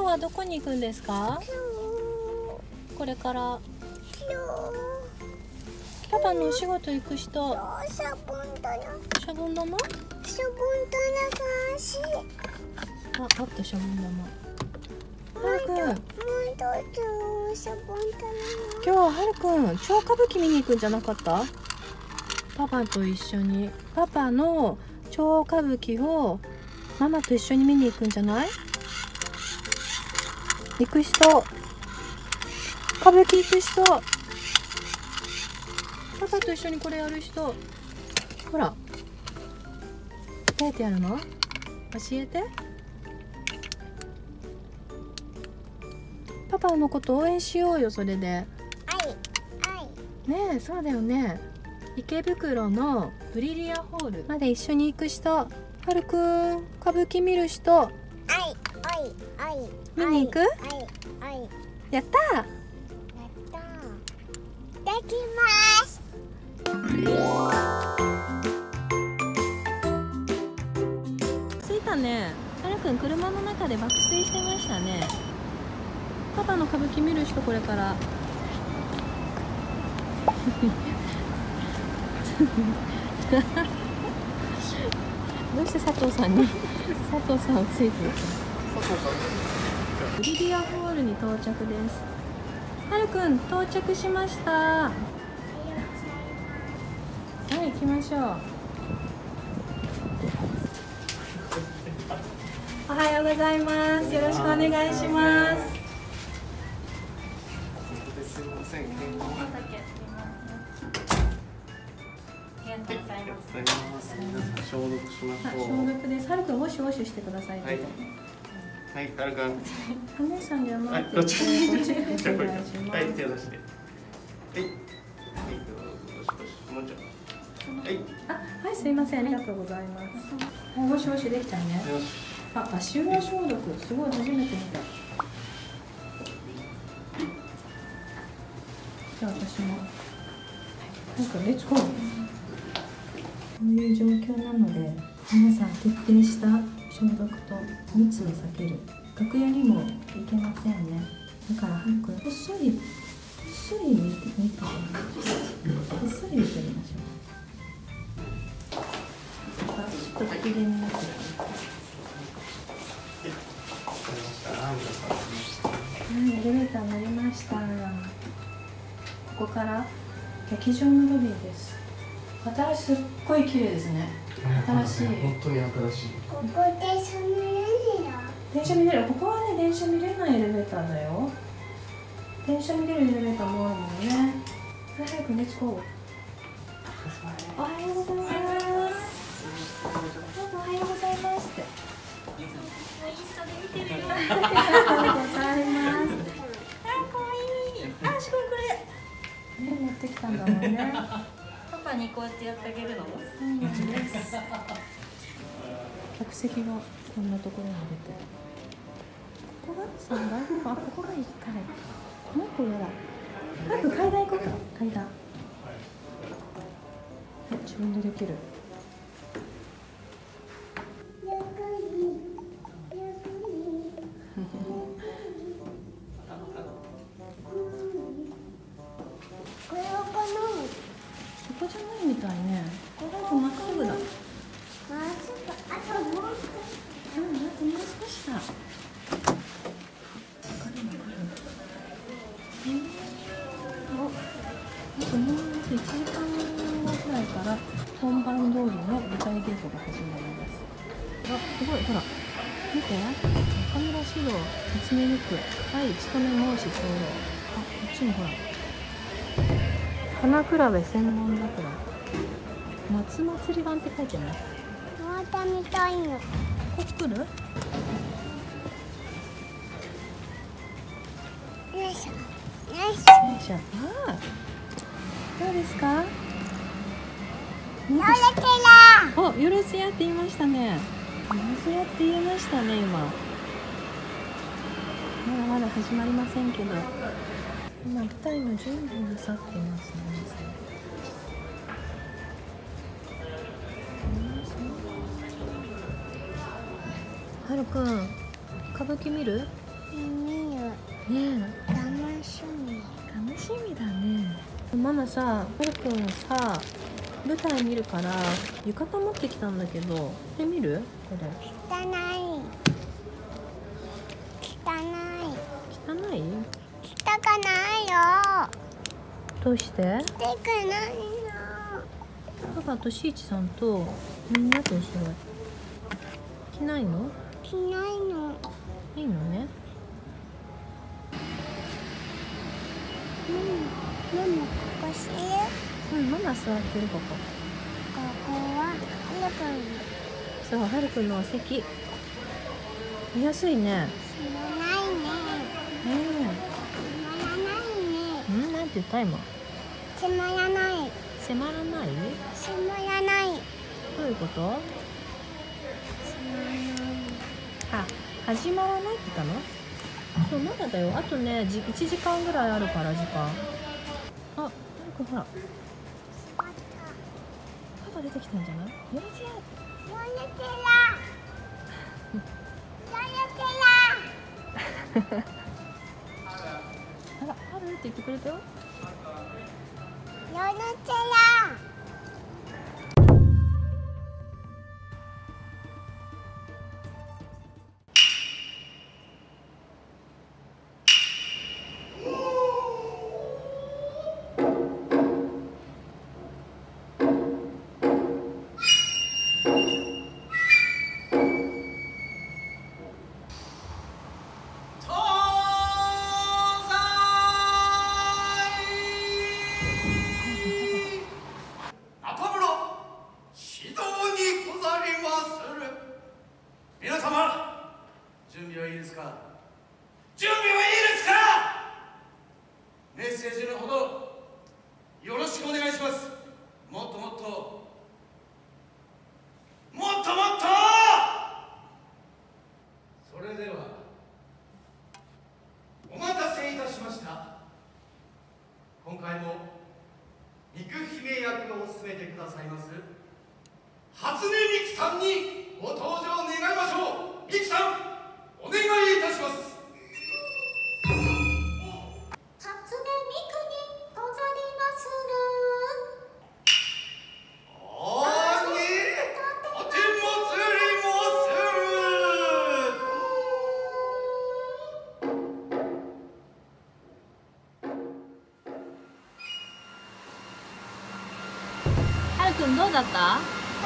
日はどこに行くんですか？これからパパのお仕事行く人。シャボン玉？あ、あったシャボン玉。はるくん、今日ははるくん超歌舞伎見に行くんじゃなかった？パパと一緒に。パパの超歌舞伎をママと一緒に見に行くんじゃない？行く人、歌舞伎行く人、パパと一緒にこれやる人。ほら、どうやってやるの？教えて。パパのこと応援しようよ、それで。ねえ、そうだよね。池袋のブリリアホールまで一緒に行く人。はるくん、歌舞伎見る人。見に行く？やったー。できます。着いたね。はるくん車の中で爆睡してましたね。パパの歌舞伎見る人、これからどうして佐藤さんに佐藤さんをついていくの？ブリリアホールに到着です。はるくん到着しました。はい、行きましょう。おはようございます。よろしくお願いします。 すみません。ありがとうございます。皆さん消毒しましょう。 消毒です。はるくんウォッシュウォッシュしてください。はい。 はい、はるくん。 お姉さんじゃなくて、 こっちにお願いします。 はい、手を出して。はい。はい、どうぞ。もうちょっと。はい。 あ、はい、すいません。ありがとうございます。ウォッシュウォッシュできたね。 よし。 あ、足裏消毒。すごい、初めて見た。じゃあ私も。なんかレッツゴー。こういう状況なので、皆さん徹底した消毒と密を避ける。楽屋にも行けませんね。だから早くこっそり見てみましょう。こっそり見てみましょう。ちょっと不機嫌になってる。はい、エレベーター乗りました。ここから劇場のロビーです。すっごい綺麗ですね。新しい。 本当に新しい。 ここ電車見れるよ。 電車見れる。ここはね、電車見れないエレベーターだよ。電車見れるエレベーターもあるもんね。早くレッツゴー。おはようございます。おはようございますって。インスタで見てるよ。ありがとうございます。あ、可愛い。あ、しかもこれ。ね、持ってきたんだもんね。パパにこうやってやってあげるの？そうなんです。客席がこんなところに出て。ここが3階？あ、ここが1階。もう一個上だ。早く階段行こうか。階段。自分でできる。そこじゃないみたいね。これとまっすぐだ。 あともう少し。 あともう少しだ。わかる。あともう1時間後くらいから本番通りの舞台稽古が始まります。あ、すごい、ほら。見て。中村獅童、初音ミク、はい、勤め申し候。あ、こっちもほら。花比べ千本桜。夏祭り版って書いてます。 また見たいの。 ここ来る？ よいしょ。よいしょ。 よいしょ。ああ。どうですか？ よれてお、よろずやって言いましたね。よろずやって言いましたね、今。まだまだ始まりませんけど。今、舞台の準備をなさっていますね。はるくん、歌舞伎見る？ うん。 ねえ、 楽しみ。 楽しみだね。ママさ、はるくんさ、舞台見るから浴衣持ってきたんだけど、これ見る？これ汚い。汚い。 汚い？ 着たかないよ。 どうして？ 着てくないの。 パパとしーちさんとみんなと一緒だ。着ないの？ 着ないの。 いいのね。 ママここする？ うん、ママ座ってるここ。 ここははるくん。 そう、はるくんのお席。見やすいね。 つまないね。つまらないね。 なんて言った今。 つまらない。 迫らない？ つまらない。 どういうこと？ つまらない。 あ、始まらないって言ったの？そう、まだだよ。あとね、1時間ぐらいあるから時間。あ、はるくんほら。パパ出てきたんじゃない？よろしく。 ヨネテラ。 あら、はるって言ってくれたよ。 ヨネテラ。 皆様、準備はいいですか？準備はいいですか？メッセージのほどよろしくお願いします。もっともっともっともっと。それではお待たせいたしました。今回も肉姫役を務めてくださいます初音ミクさんにご登場願いましょう。ミクさん、お願いいたします。 初音ミクにござりまする。 お手もつりもすはるくんどうだった？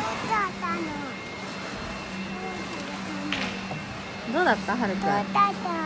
どうだったの？ どうだった？はるくん。 どうだった？